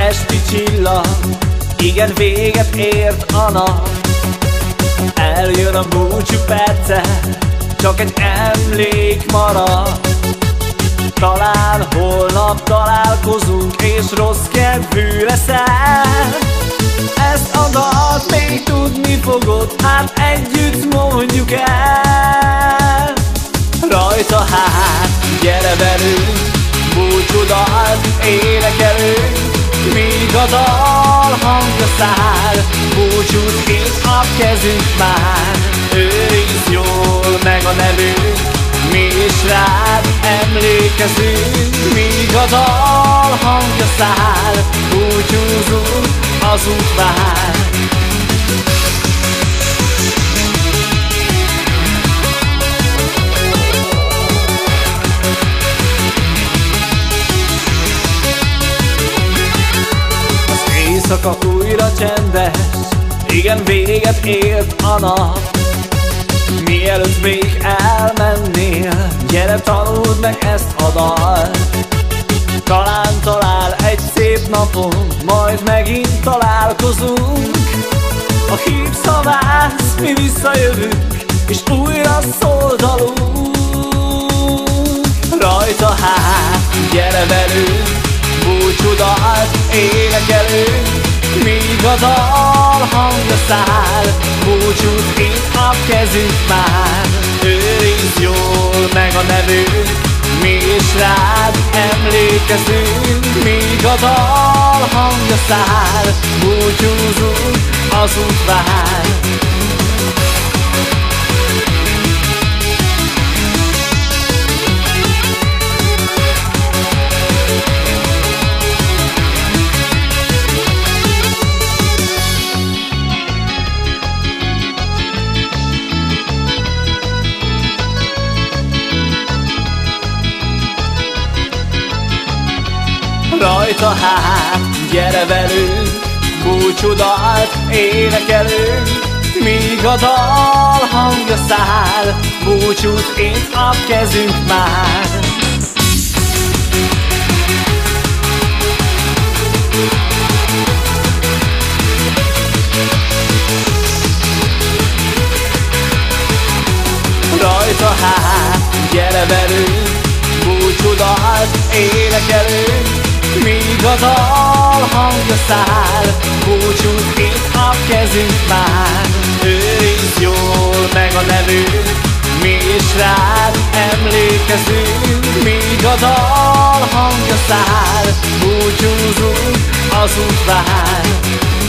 esti csillag, igen, véget ért a nap. Eljön a búcsú perce, csak egy emlék marad. Talán holnap találkozunk, és rossz kedvű leszel. Ezt a dalt még tudni fogod, hát együtt mondjuk el. Rajta hát, gyere velünk, búcsúdalt énekelünk, míg a dal hangja száll. Búcsút kint a kezünk már, őrizd jól meg a nevünk, mi is rád emlékezünk. Míg a dal hangja száll, búcsúzunk, az út vár. Éjszaka újra csendes, igen, véget ért a nap. Mielőtt még elmennél, gyere tanuld meg ezt a dalt. Talán talál egy szép napon, majd megint találkozunk. A hív szavász, mi visszajövünk, és újra szól dalunk. Rajta hát, gyere velünk, búcsúdalt énekelünk, míg a dal hangja száll. Búcsút kint a kezünk már, őrizd jól meg a nevünk, mi is rád emlékezünk. Míg a dal hangja száll, búcsúzunk, az út vár. Rajta hát, gyere velünk, búcsúdalt énekelünk, míg a dal hangja száll. Búcsút kint a kezünk már. Rajta hát, gyere velünk, búcsúdalt énekelünk, míg a dal hangja száll. Búcsút kint a kezünk már, őrizd jól meg a nevünk, mi is rád emlékezünk. Míg a dal hangja száll, búcsúzunk, az út vár.